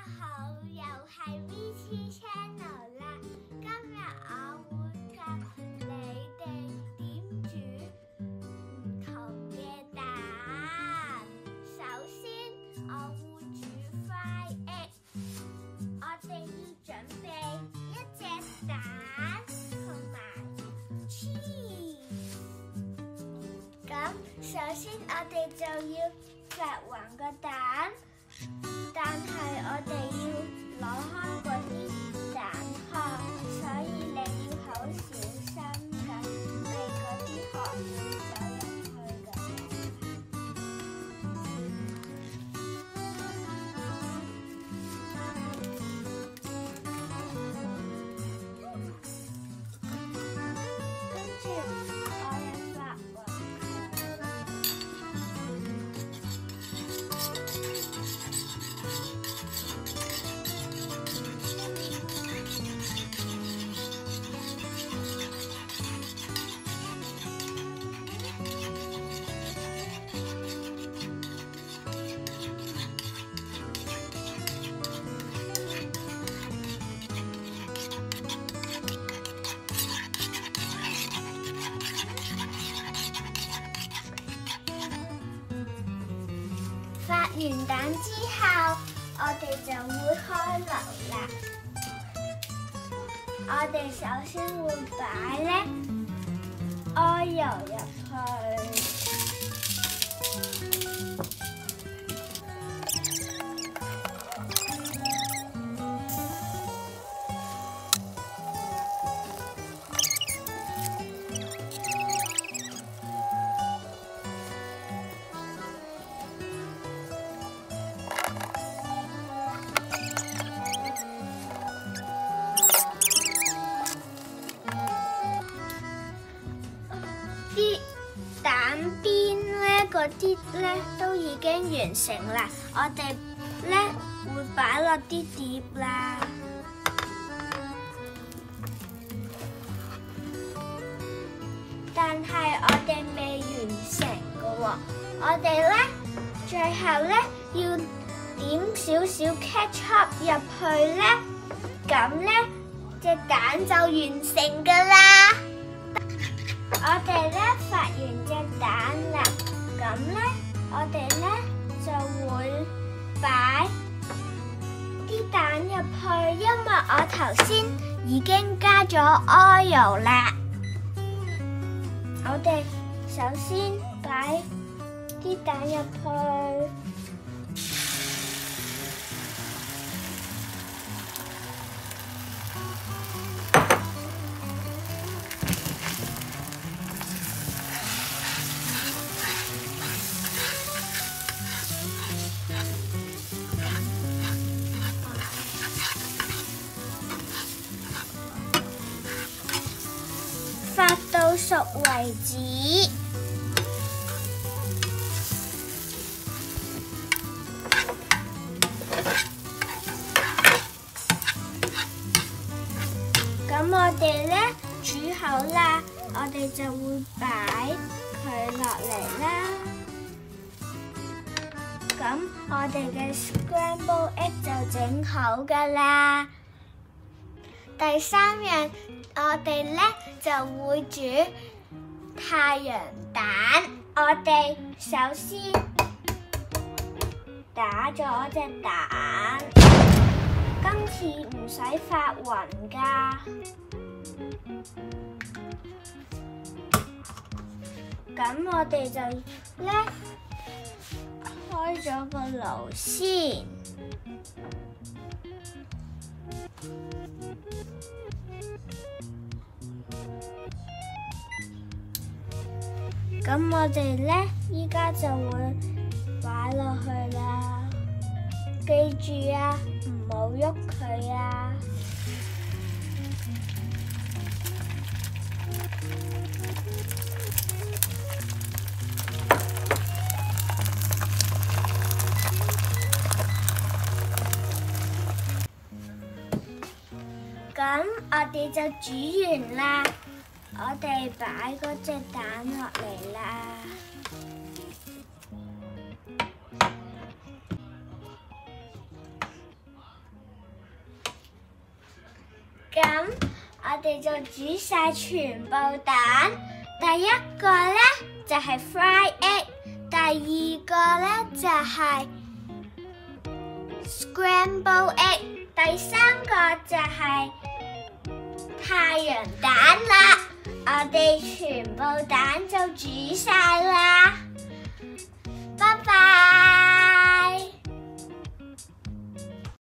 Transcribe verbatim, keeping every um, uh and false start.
好，又係 V T Channel 啦。今日我會教你哋點煮唔同嘅蛋。首先我會煮 fried egg， 我哋要準備一隻蛋同埋 cheese。咁首先我哋就要發勻個蛋。但係我哋要攞開嗰啲蛋殼，所以你要好小心咁俾嗰啲殼走入去㗎。跟住我哋發勻。發完蛋之後，我哋就會開爐啦。我哋首先會擺咧 oil 入去，啲蛋邊咧嗰啲咧都已經完成啦，我哋咧會擺落啲碟啦。但係我哋未完成㗎喎，我哋咧最後咧要點少少 ketchup 入去咧，咁咧隻蛋就完成㗎啦。我哋咧發完隻蛋啦，咁咧我哋咧就會擺啲蛋入去，因為我頭先已經加咗 oil 啦。我哋首先擺啲蛋入去。發到熟為止。咁我哋咧煮好啦，我哋就會擺佢落嚟啦。咁我哋嘅 scramble egg 就整好㗎啦。第三樣，我哋咧就會煮太陽蛋。我哋首先打咗隻蛋，今次唔使發勻㗎。咁我哋就咧開咗個爐先。咁我哋咧依家就會擺落去啦，記住啊，唔好喐佢啊。咁我哋就煮完啦。我哋擺嗰隻蛋落嚟啦。 咁我哋就煮晒全部蛋。第一個呢就係 fry egg， 第二個呢就係 scramble egg， 第三個就係太陽蛋啦。我哋全部蛋就煮晒啦，拜拜。